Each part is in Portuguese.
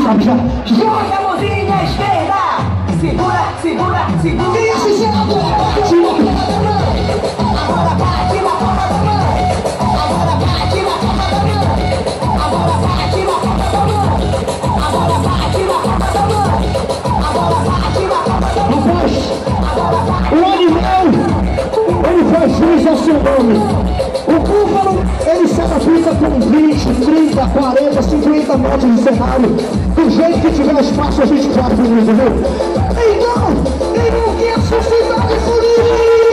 sabe já. Joga a mãozinha esquerda. Segura, segura, segura. Quem é esse agora? Agora bate na palma da mão. Agora bate na palma da mão. Agora bate na palma da mão. Agora bate na palma da mão. Agora bate na palma da mão. Rapaz, o animal, ele faz jus ao seu nome. O búfalo, ele se adapta com 20, 30, 40, 50 metros de cenário. Do jeito que tiver espaço, a gente faz por isso, viu? Então, ele não quer sociedade por isso.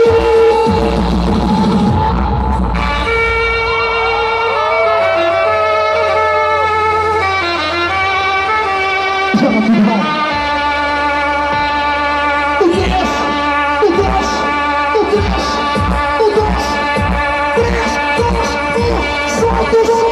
Joga tudo mal. O 10, o 10, o 10, o 10, 3, 2, 1, solta o jogo!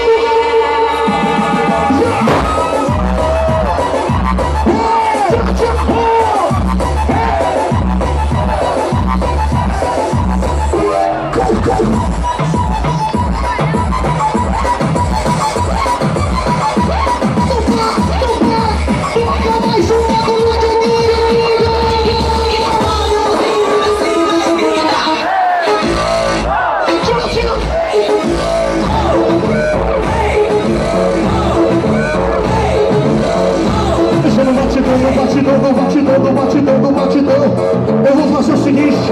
No batidão. Eu vou fazer o seguinte.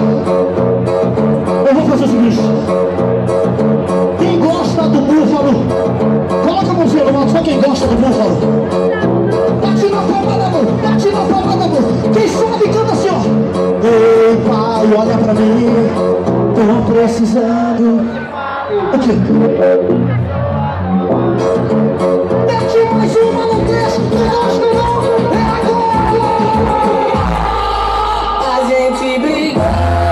Quem gosta do búfalo, coloca a mãozinha no alto, só quem gosta do búfalo. Bate na palma da mão, bate na palma da mão. Quem sabe canta assim, ó. Ei, pai, olha pra mim. Tô precisando. Aqui. Mete mais uma, não deixa, não gosta não. É agora. A gente brigou.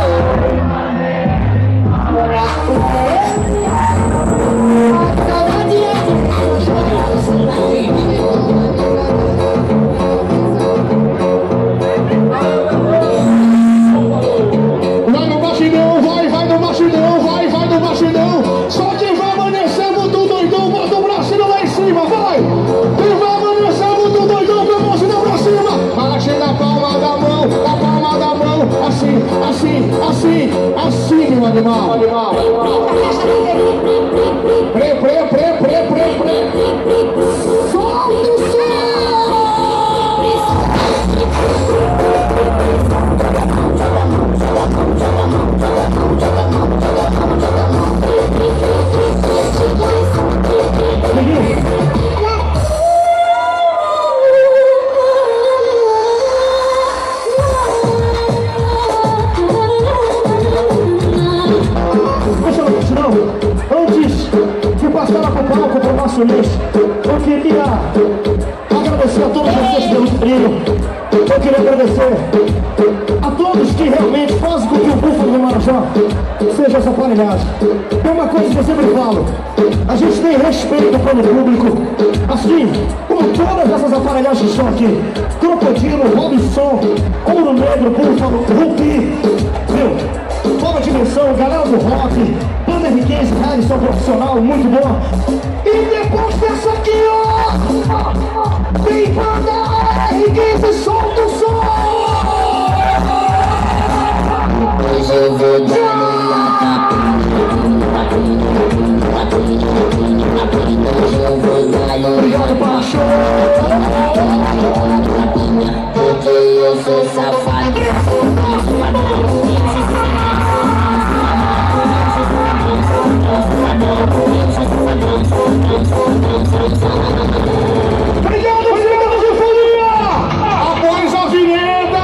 Vai no bastidão. Só quem vai amanhecer muito doidão, bota o bracinho lá em cima, vai! Quem vai amanhecer muito doidão, com a mãozinha pra cima. Bate na palma da mão, assim, assim, assim, assim, meu animal. Pre. Solta o som! Antes de passar a palco para o nosso mês, eu queria agradecer a todos vocês pelo carinho. Eu queria agradecer a todos que realmente fazem com que o Búfalo do Marajó seja essa aparelhagem. Tem uma coisa que eu sempre falo: a gente tem respeito pelo público, assim como todas essas aparelhagens que estão aqui. Crocodilo, Robinson, Ouro Negro, Búfalo, Rupi, viu? Toda a dimensão, galera do rock, banda R15, Harrison profissional, muito bom. E depois dessa aqui, ó, tem banda R15, solta o som! Hoje eu vou dar minha capinha. Hoje eu vou dar Obrigado, Pacho! porque eu sou safado. Obrigado, de folia! Após a vinheta!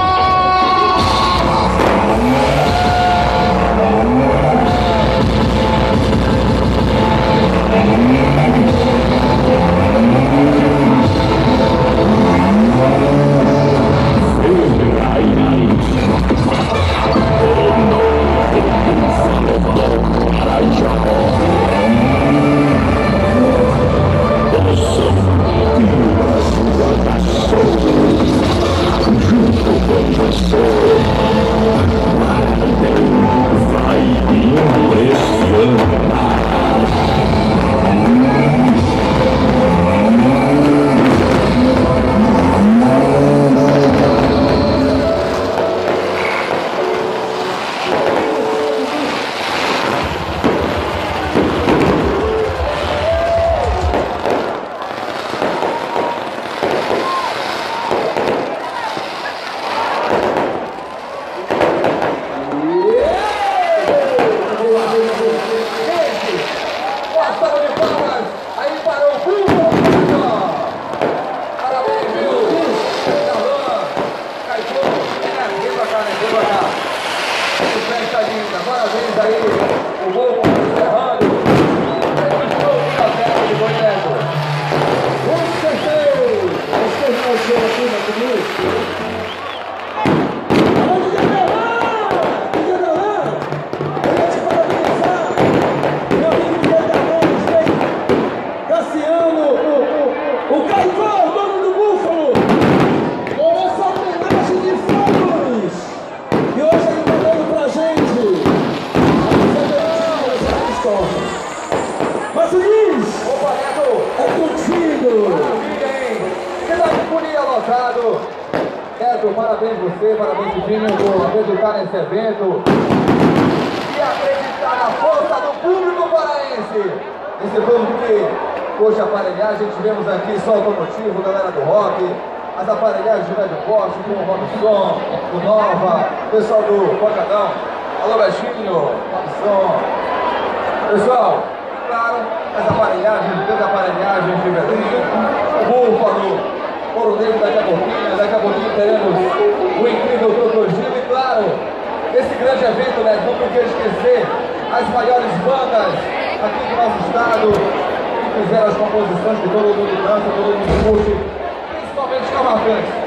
lotado. Neto, parabéns você, parabéns Tidinho por acreditar nesse evento e acreditar na força do público paraense. Esse público que hoje aparelhagem, tivemos aqui só automotivo, galera do rock, as aparelhagens de médio porte, com o Robson, o Nova, pessoal do Pocadão, alô Baixinho, Robson, pessoal, claro, as aparelhagens, grandes aparelhagens de Belém, o Búfalo, Ouro Negro daqui a pouquinho teremos o incrível Crocodilo e claro, esse grande evento, né, não podia esquecer as maiores bandas aqui do nosso estado, que fizeram as composições que todo mundo dança, todo mundo curte, principalmente os marcantes.